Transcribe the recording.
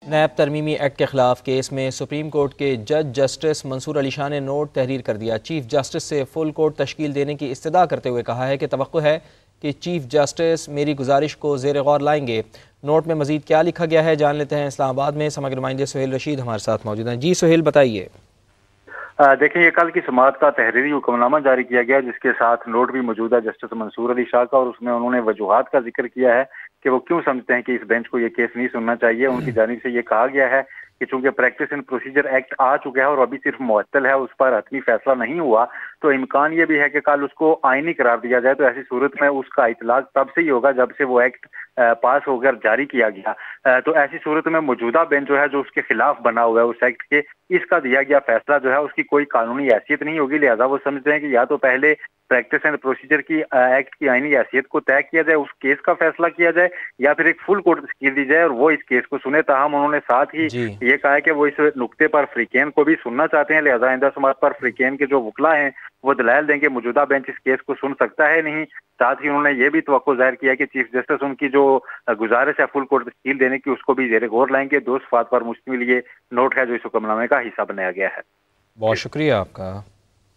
नैब तरमीमी act के खिलाफ case में सुप्रीम कोर्ट के जज जस्टिस मंसूर अली शाह ने नोट तहरीर कर दिया। चीफ जस्टिस से फुल कोर्ट तश्कील देने की इस्तदा करते हुए कहा है कि तवक्को है कि चीफ जस्टिस मेरी गुजारिश को ज़ेर गौर लाएंगे। नोट में मजीद क्या लिखा गया है जान लेते हैं। इस्लामाबाद में समग्र नुमाइंदे सुहेल रशीद हमारे साथ मौजूद हैं। जी सुहेल, बताइए। देखिए, ये कल की समाअत का तहरीरी हुक्मनामा जारी किया गया, जिसके साथ नोट भी मौजूद है जस्टिस मंसूर अली शाह का, और उसमें उन्होंने वजूहात का जिक्र किया है कि वो क्यों समझते हैं कि इस बेंच को ये केस नहीं सुनना चाहिए। उनकी जानिब से ये कहा गया है कि चूंकि प्रैक्टिस एंड प्रोसीजर एक्ट आ चुका है और अभी सिर्फ मुअत्तल है, उस पर हतमी फैसला नहीं हुआ, तो इम्कान ये भी है कि कल उसको आईनी करार दिया जाए। तो ऐसी सूरत में उसका इतलाक तब से ही होगा जब से वो एक्ट पास होकर जारी किया गया। तो ऐसी सूरत में मौजूदा बेंच जो है, जो उसके खिलाफ बना हुआ है उस एक्ट के, इसका दिया गया फैसला जो है उसकी कोई कानूनी हैसियत नहीं होगी। लिहाजा वो समझते हैं कि या तो पहले प्रैक्टिस एंड प्रोसीजर की एक्ट की आईनी हैसियत को तय किया जाए, उस केस का फैसला किया जाए, या फिर एक फुल कोर्ट तश्कील दी जाए और वो इस केस को सुने। ताहम उन्होंने साथ ही जी ये कहा है कि वो इस नुक्ते पर फ्रीकेन को भी सुनना चाहते हैं। लिहाजा आइंदा समाअत पर फ्रीकेन के जो वकला हैं वो दलाइल देंगे मौजूदा बेंच इस केस को सुन सकता है नहीं। साथ ही उन्होंने ये भी तवक्को जाहिर किया कि चीफ जस्टिस उनकी जो गुजारिश है फुल कोर्ट तश्कील देने की, उसको भी जेर गौर लाएंगे। दो सफ़ात पर मुश्तमिल ये नोट है जो इस हुक्मनामे का हिस्सा बनाया गया है। बहुत शुक्रिया आपका।